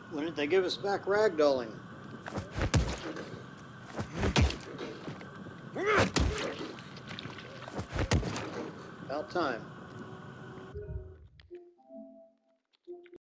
When did they give us back ragdolling? About time.